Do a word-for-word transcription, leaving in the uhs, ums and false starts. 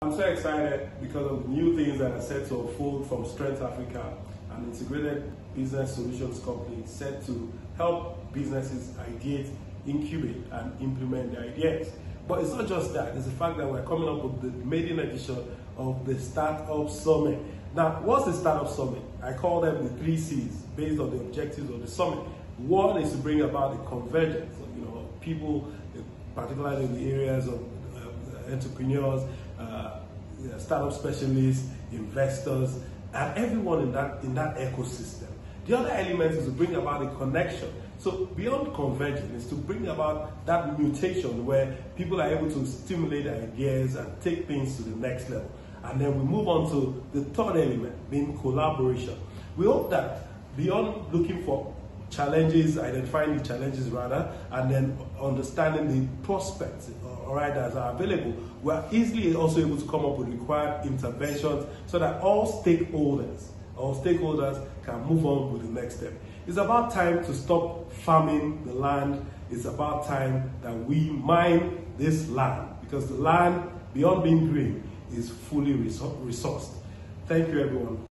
I'm so excited because of the new things that are set to unfold from Strength Africa, an integrated business solutions company set to help businesses ideate, incubate, and implement their ideas. But it's not just that, it's the fact that we're coming up with the maiden edition of the Startup Summit. Now, what's the Startup Summit? I call them the three C's based on the objectives of the summit. One is to bring about the convergence of, you know, people, particularly in the areas of uh, entrepreneurs, uh, startup specialists, investors, and everyone in that in that ecosystem. The other element is to bring about a connection. So beyond convergence is to bring about that mutation where people are able to stimulate ideas and take things to the next level. And then we move on to the third element, being collaboration. We hope that beyond looking for challenges, identifying the challenges rather, and then understanding the prospects or riders are available, we are easily also able to come up with required interventions so that all stakeholders, all stakeholders can move on with the next step. It's about time to stop farming the land. It's about time that we mine this land, because the land, beyond being green, is fully resourced. Thank you, everyone.